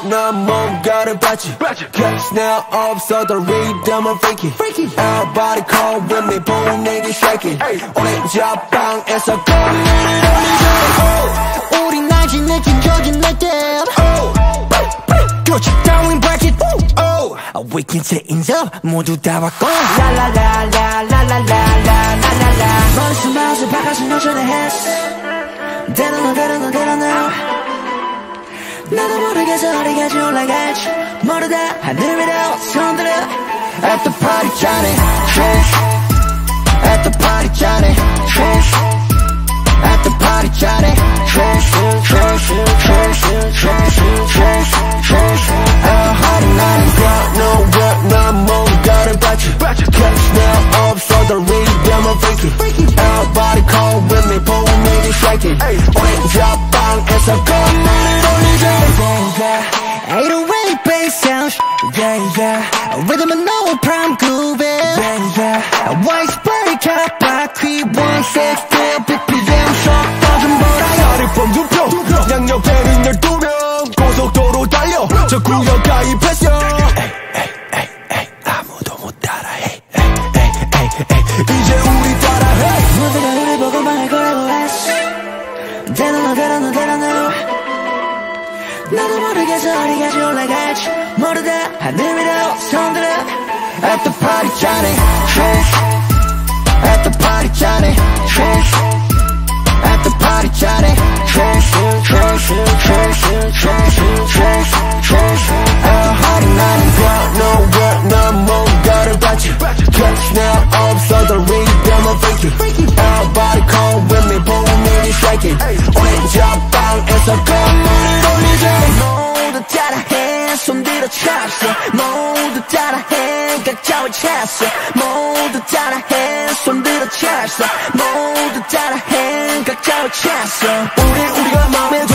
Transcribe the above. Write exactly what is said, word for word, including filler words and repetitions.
난 뭔가를 봤지 Cause now 없어 the rhythm of freaky Everybody come with me 보내기 shake it 오렌지 앞방에서 건물을 올리자 우린 알지 느낀 저긴 느낌 Put you down and break it We can change up 모두 다 바꿔 라라라라라라라라라라 머릿속 마우스 바깥은 여전히 했어 대단하 대단하 대단하 나도 모르겠어 어디까지 올라갈지 모르다 하늘 위로 손들어 At the party Johnny At the party Johnny At the party Johnny 하루 나는 got nowhere 난 뭔가를 봤지 Cause now 없어 the rhythm of freaky Everybody come with me 보내기 shake it 오렌지 앞방에서 건물을 올리자 eight oh eight bass sound yeah yeah rhythm and no prime groove yeah yeah white spray cap 바퀴 one six four 비피엠 셔터 좀 보라 다리 펌 두표 양옆에는 열두 명 고속도로 달려 저 구역 가입했어 아무도 못 따라해 이제 우리 따라해 모두가 우리 보고만 할 거라고 했어 대단하 대단하 대단하 나도 모르겠어 어디까지 올라갈지 모르다 하늘 위로 손들어 At the party Johnny At the party Johnny At the party Johnny 하루 나는 got nowhere 난 뭔가를 봤지 Cause now 없어 the rhythm of freaky Everybody come with me 보내기 shake it 오렌지 앞방에서 건물을 올리자 모두 따라해 손들어 찼어 모두 따라해 각자를 찾았어 모두 따라해 손들어 찼어 모두 따라해 각자를 찾았어 우리 우리가 마음에